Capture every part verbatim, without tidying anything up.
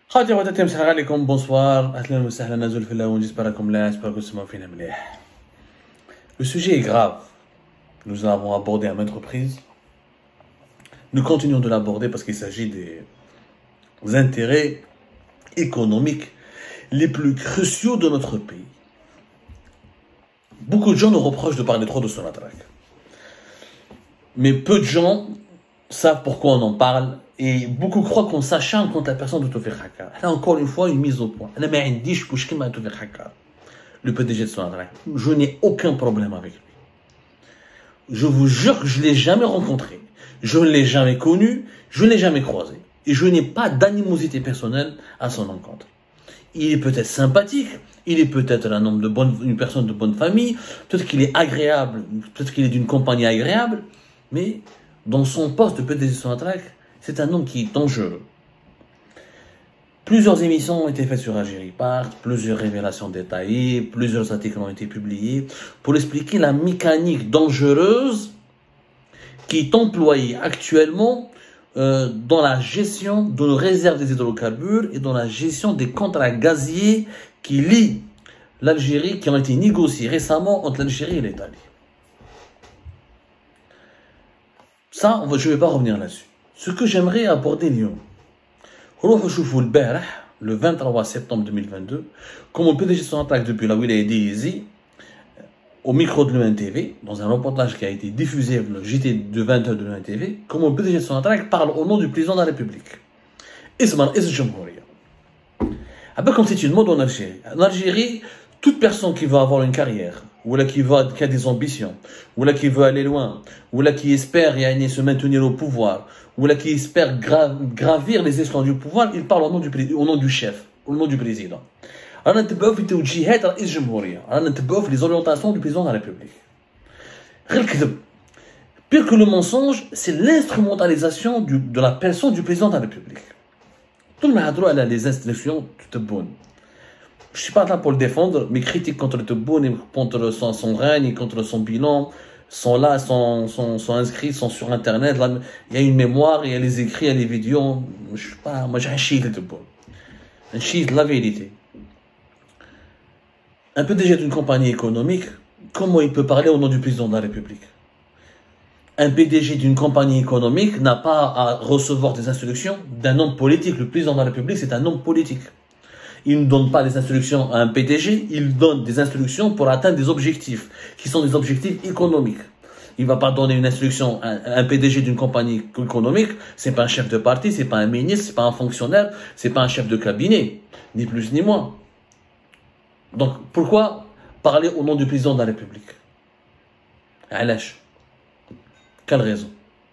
خاوتي خواتاتي مساء عليكم بونسوار اهلا وسهلا نزول في اللون j'espère راكم لا j'espère que تسمعوا فينا مليح. Le sujet est grave. Nous l'avons abordé à maintes reprises. Nous continuons de l'aborder parce qu'il s'agit des intérêts économiques les plus cruciaux de notre pays. Beaucoup de gens nous reprochent de parler trop de Sonatrach. Mais peu de gens savent pourquoi on en parle et beaucoup croient qu'on s'acharne contre la personne de Tawfiq Hakka. Là encore une fois, une mise au point. Le P D G de Sonatrach. Je n'ai aucun problème avec lui. Je vous jure que je ne l'ai jamais rencontré. Je ne l'ai jamais connu. Je ne l'ai jamais croisé. Et je n'ai pas d'animosité personnelle à son encontre. Il est peut-être sympathique. Il est peut-être un homme de bonne, une personne de bonne famille. Peut-être qu'il est agréable. Peut-être qu'il est d'une compagnie agréable. Mais dans son poste de P D G de Sonatrach, c'est un homme qui est dangereux. Plusieurs émissions ont été faites sur Algérie Part, plusieurs révélations détaillées, plusieurs articles ont été publiés pour expliquer la mécanique dangereuse qui est employée actuellement euh, dans la gestion de nos réserves des hydrocarbures et dans la gestion des contrats gaziers qui lient l'Algérie, qui ont été négociés récemment entre l'Algérie et l'Italie. Ça, on va, je ne vais pas revenir là-dessus. Ce que j'aimerais aborder Lyon. Le vingt-trois septembre deux mille vingt-deux, comme on peut déjà Sonatrach depuis la Wilaya d'Izi, au micro de l'U N T V, dans un reportage qui a été diffusé le J T de vingt heures de l'U N T V, comme on peut déjà Sonatrach parle au nom du président de la République. Isman Is Jamhouria. Comme c'est une mode en Algérie. En Algérie, toute personne qui veut avoir une carrière, ou là qui, va, qui a des ambitions, ou là qui veut aller loin, ou là qui espère yani, se maintenir au pouvoir, ou là qui espère gra gravir les échelons du pouvoir, il parle au nom du, au nom du chef, au nom du président. Alors, on les orientations du président de la République. Pire que le mensonge, c'est l'instrumentalisation de la personne du président de la République. Tout le monde a les instructions de bonnes. Je ne suis pas là pour le défendre, mes critiques contre le Tebboune et contre son, son règne et contre son bilan sont là, sont, sont, sont inscrits, sont sur Internet. Là, il y a une mémoire, il y a les écrits, il y a les vidéos. Je suis pas, moi j'ai un chiite le Tebboune. Un chiite, la vérité. Un P D G d'une compagnie économique, comment il peut parler au nom du président de la République? Un P D G d'une compagnie économique n'a pas à recevoir des instructions d'un homme politique. Le président de la République, c'est un homme politique. Il ne donne pas des instructions à un P D G, il donne des instructions pour atteindre des objectifs, qui sont des objectifs économiques. Il ne va pas donner une instruction à un P D G d'une compagnie économique, c'est pas un chef de parti, c'est pas un ministre, c'est pas un fonctionnaire, c'est pas un chef de cabinet, ni plus ni moins. Donc, pourquoi parler au nom du président de la République? Alash. Quelle raison?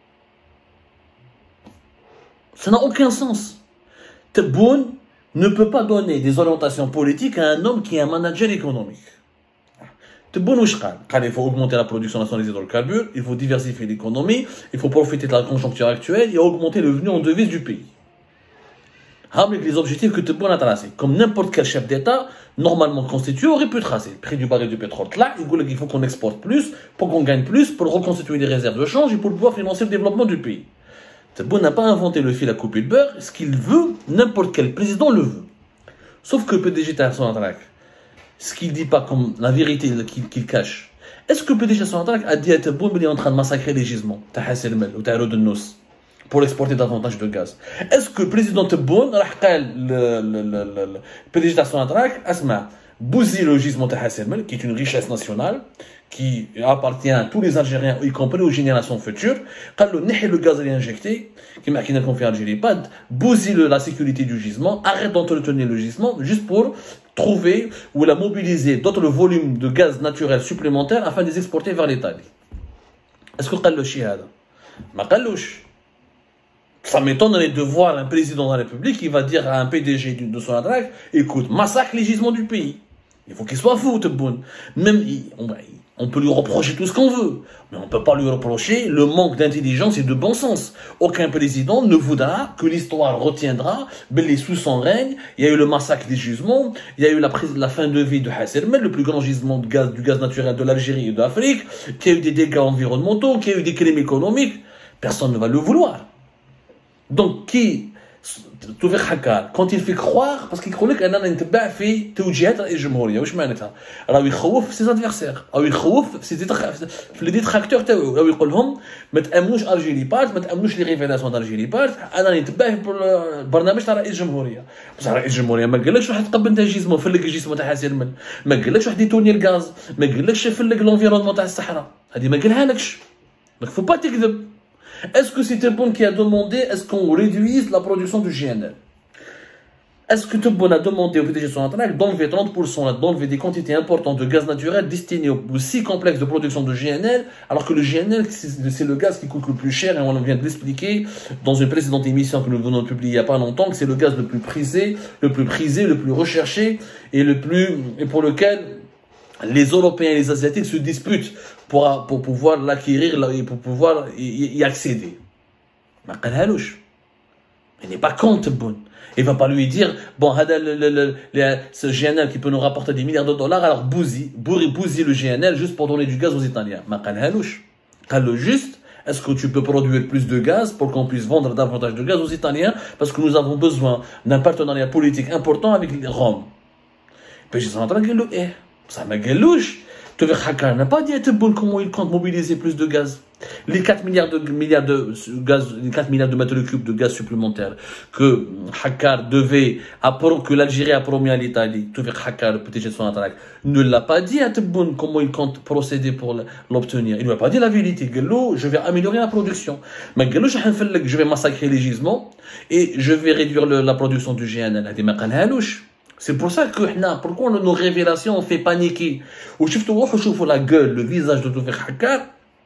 Ça n'a aucun sens. Tebboune ne peut pas donner des orientations politiques à un homme qui est un manager économique. Tebboune Ouchkal, il faut augmenter la production nationale des hydrocarbures, il faut diversifier l'économie, il faut profiter de la conjoncture actuelle et augmenter le revenu en devise du pays. Avec les objectifs que Tebboune a tracés, comme n'importe quel chef d'État, normalement constitué, aurait pu tracer. Le prix du baril du pétrole, là, il faut qu'on exporte plus, pour qu'on gagne plus, pour reconstituer des réserves de change et pour pouvoir financer le développement du pays. Tebboune n'a pas inventé le fil à couper le beurre, ce qu'il veut, n'importe quel président le veut. Sauf que le P D G de Sonatrach, ce qu'il ne dit pas comme la vérité qu'il qu'il cache, est-ce que le P D G de Sonatrach a dit à Tebboune qu'il est en train de massacrer les gisements, Tahasser Mel ou Taharo de Nous, pour exporter davantage de gaz? Est-ce que le président Tebboune, le P D G de Sonatrach, Asma, bousille le gisement Tahasser Mel, qui est une richesse nationale, qui appartient à tous les Algériens, y compris aux générations futures, quand le gaz est injecté, qui m'a confié à Algérie, pas bousille la sécurité du gisement, arrête d'entretenir le gisement, juste pour trouver ou la mobiliser d'autres volumes de gaz naturel supplémentaires afin de les exporter vers l'Italie. Est-ce que le shihada? Ma kalouche. Ça m'étonnerait de voir un président de la République qui va dire à un P D G de Sonatrach, écoute, massacre les gisements du pays. Il faut qu'il soit fou, Tebboune. Même, on, on peut lui reprocher tout ce qu'on veut, mais on ne peut pas lui reprocher le manque d'intelligence et de bon sens. Aucun président ne voudra que l'histoire retiendra, ben, sous son règne, il y a eu le massacre des gisements, il y a eu la, prise, la fin de vie de Hasser Mel, le plus grand gisement de gaz, du gaz naturel de l'Algérie et de l'Afrique, qu'il y a eu des dégâts environnementaux, qu'il y a eu des crimes économiques. Personne ne va le vouloir. Donc, qui توفيق حكار quand il fait croire parce qu'il يقول لك اننا نتبع في توجيهات رئيس الجمهوريه واش معناتها راه يخوف في سي ادفيرسير او يخوف في سي في لي ديتراكتور تاعو او يقول لهم ما تامنوش ارجيلي بارت ما تامنوش لي ريفيلاسيون دارجيلي بارت انا نتبع في البرنامج تاع رئيس الجمهوريه بصح رئيس الجمهوريه ما قالكش روح تقبل انت جيزمو فلك الجيزمو تاع حسين من ما قالكش روح ديتوني الغاز ما قالكش فلك لونفيرونمون تاع الصحراء هذه ما قالها لكش دونك فو با تكذب. Est-ce que c'est Tebboune qui a demandé est-ce qu'on réduise la production du G N L? Est-ce que Tebboune a demandé au P D G de Sonatrach d'enlever trente pour cent, d'enlever des quantités importantes de gaz naturel destinés aux six complexes de production de G N L, alors que le G N L, c'est le gaz qui coûte le plus cher, et on vient de l'expliquer dans une précédente émission que nous venons de publier il n'y a pas longtemps, que c'est le gaz le plus prisé, le plus prisé, le plus recherché, et le plus, et pour lequel les Européens et les Asiatiques se disputent pour, pour pouvoir l'acquérir et pour pouvoir y, y accéder. Il n'est pas contre Tebboune. Il ne va pas lui dire, bon, le, le, le, le, ce G N L qui peut nous rapporter des milliards de dollars, alors bousille, bousille le G N L juste pour donner du gaz aux Italiens. Le juste, est-ce que tu peux produire plus de gaz pour qu'on puisse vendre davantage de gaz aux Italiens parce que nous avons besoin d'un partenariat politique important avec Rome. Puis je suis en train de dire, eh, ça m'a galouche. Tevek Hakar n'a pas dit à Tebboune comment il compte mobiliser plus de gaz. Les quatre milliards de, milliards de gaz, les quatre milliards de mètres cubes de gaz supplémentaires que Hakar devait, que l'Algérie a promis à l'Italie, Tevek Hakar, le P D G de Sonatrach, ne l'a pas dit à Tebboune comment il compte procéder pour l'obtenir. Il ne lui a pas dit la vérité. Gallo, je vais améliorer la production. Mais Gallo, je vais massacrer les gisements et je vais réduire le, la production du G N L. C'est pour ça que pourquoi nos révélations ont fait paniquer. Ou la gueule, le visage de Tevek Hakar,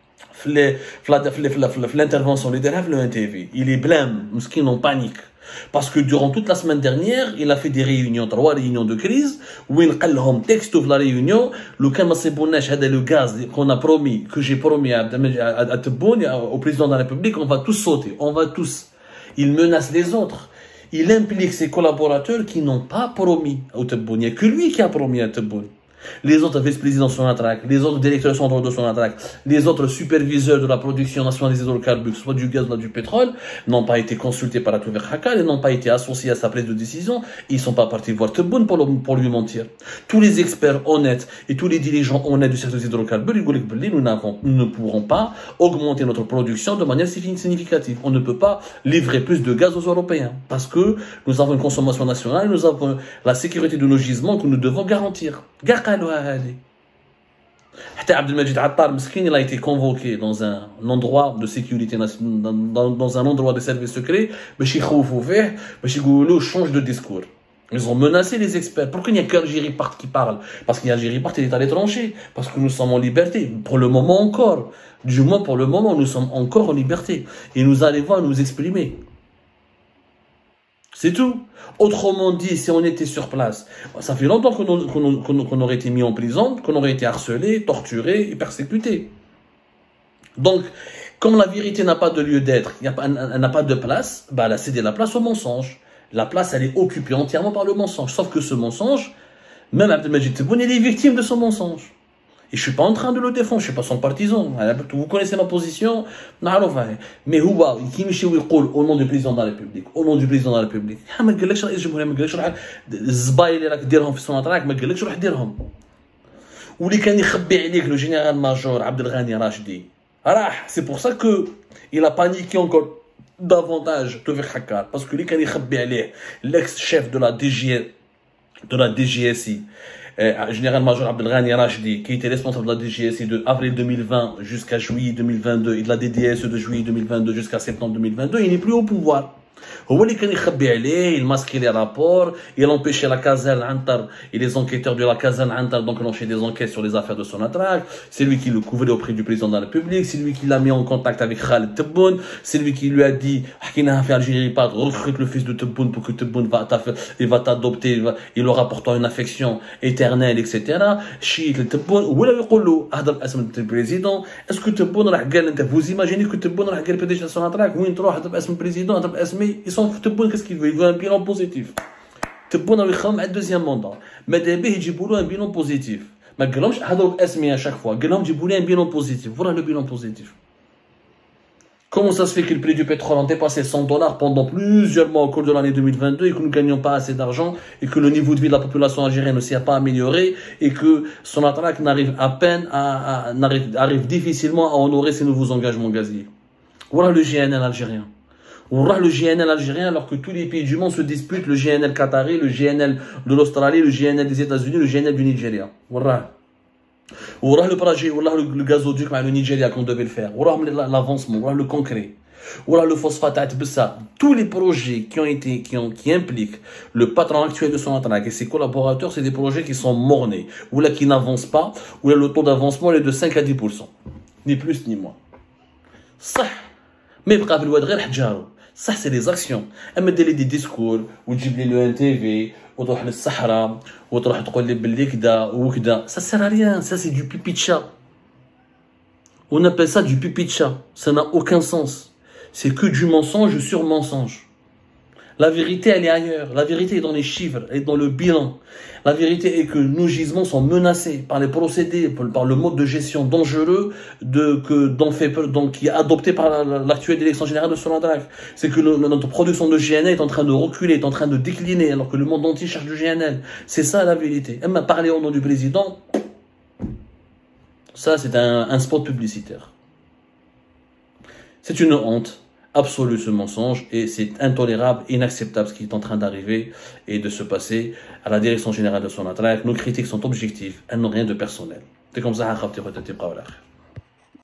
l'intervention de le N T V. Il est blême, miskin en panique. Parce que durant toute la semaine dernière, il a fait des réunions, trois réunions de crise, où il a dit texto de la réunion, le le gaz qu'on a promis, que j'ai promis à, à, à Tebboune, au président de la République, on va tous sauter, on va tous. Il menace les autres. Il implique ses collaborateurs qui n'ont pas promis au Tebboune. Il n'y a que lui qui a promis à Tebboune. Les autres vice-présidents de Sonatrach, les autres directeurs centraux de Sonatrach, les autres superviseurs de la production nationale des hydrocarbures, soit du gaz, soit du pétrole, n'ont pas été consultés par la Tevek Hakar et n'ont pas été associés à sa prise de décision. Ils ne sont pas partis voir Tebboune pour, pour lui mentir. Tous les experts honnêtes et tous les dirigeants honnêtes du secteur des hydrocarbures, nous, nous ne pourrons pas augmenter notre production de manière significative. On ne peut pas livrer plus de gaz aux Européens parce que nous avons une consommation nationale et nous avons la sécurité de nos gisements que nous devons garantir. Abdelmajid Attar, il a été convoqué dans un endroit de sécurité, dans, dans, dans un endroit de service secret, mais change de discours. Ils ont menacé les experts. Pourquoi il n'y a qu'Algérie Part qui parle? Parce qu'Algérie Part est à l'étranger. Parce que nous sommes en liberté. Pour le moment encore. Du moins pour le moment, nous sommes encore en liberté. Et nous allons nous exprimer. C'est tout. Autrement dit, si on était sur place, ça fait longtemps qu'on qu'on, qu'on, qu'on aurait été mis en prison, qu'on aurait été harcelé, torturé et persécuté. Donc, comme la vérité n'a pas de lieu d'être, elle n'a pas de place, bah elle a cédé la place au mensonge. La place, elle est occupée entièrement par le mensonge. Sauf que ce mensonge, même Abdelmajid Tebboune, il est victime de ce mensonge. Et je ne suis pas en train de le défendre, je ne suis pas son partisan. Vous connaissez ma position. Mais Houba, qui me dit au nom du président de la République, au nom du président de la République, je ne sais pas si je vais dire الزبايل اللي راك ديرهم في Sonatrach ما قالكش روح ديرهم. واللي كان يخبي عليك le général major Abdel Ghani Rachdi. راح, c'est pour ça que il a paniqué encore davantage Tevek Hakar parce que اللي كان يخبي عليه l'ex-chef de la D G de la D G S I. Euh, général-major Abdel Ghani Rachdi, qui était responsable de la D G S I de avril deux mille vingt jusqu'à juillet deux mille vingt-deux et de la D D S E de juillet deux mille vingt-deux jusqu'à septembre deux mille vingt-deux, il n'est plus au pouvoir. هو اللي كان يخبي عليه, il masquait les rapports, il empêchait la caserne Antar et les enquêteurs de la caserne Antar donc lancer des enquêtes sur les affaires de Sonatrach. C'est lui qui le couvrait auprès du président de la République, c'est lui qui l'a mis en contact avec Khaled Tebboune, c'est lui qui lui a dit حكينا في Algérie pas recrute le fils de Tebboune pour que Tebboune va il va t'adopter, il leur apportera une affection éternelle et cetera. شيت لتبون ولا يقول له هذا الاسم البريزيدون. est-ce que Tebboune راح قال انت vous imaginez que Tebboune راح قال بي دي جي Sonatrach وين تروح هذا باسم البريزيدون هذا باسمي. Ils sont Tebboune, qu'est-ce qu'il veut? Il veut un bilan positif. Tebboune a eu un deuxième mandat. Mais d'abord, il dit un bilan positif. Mais il dit à chaque fois. Il dit un bilan positif. Voilà le bilan positif. Comment ça se fait que le prix du pétrole a dépassé cent dollars pendant plusieurs mois au cours de l'année deux mille vingt-deux et que nous ne gagnons pas assez d'argent et que le niveau de vie de la population algérienne ne s'est pas amélioré et que son attaque n'arrive à peine à, à n'arrive, arrive difficilement à honorer ses nouveaux engagements gaziers. Voilà le G N L algérien. Voilà le G N L algérien alors que tous les pays du monde se disputent le G N L qatari, le G N L de l'Australie, le G N L des États-Unis, le G N L du Nigeria. Voilà. Voilà le projet, voilà le, le gazoduc avec le Nigeria qu'on devait le faire. Voilà l'avancement, voilà le concret. Voilà le phosphate, ça. Tous les projets qui ont été, qui ont, qui impliquent le patron actuel de Sonatrach et ses collaborateurs, c'est des projets qui sont mornés, ou là qui n'avancent pas, ou là le taux d'avancement est de cinq à dix pour cent. Ni plus ni moins. Ça. Mais bravo, le wadghir hajaro. Ça, c'est des actions. Elle des discours, ou tu le N T V, ou tu le Sahara, ou tu le Belikda, ou Kda. Ça sert à rien. Ça, c'est du pipi de chat. On appelle ça du pipi de chat. Ça n'a aucun sens. C'est que du mensonge sur mensonge. La vérité, elle est ailleurs. La vérité est dans les chiffres, elle est dans le bilan. La vérité est que nos gisements sont menacés par les procédés, par le mode de gestion dangereux de, que, dont fait, donc, qui est adopté par l'actuelle direction générale de Sonatrach. C'est que le, notre production de G N L est en train de reculer, est en train de décliner, alors que le monde entier cherche du G N L. C'est ça la vérité. Elle m'a parlé au nom du président. Ça, c'est un, un spot publicitaire. C'est une honte absolue ce mensonge et c'est intolérable, inacceptable ce qui est en train d'arriver et de se passer à la direction générale de Sonatrach. Nos critiques sont objectives, elles n'ont rien de personnel. C'est comme ça,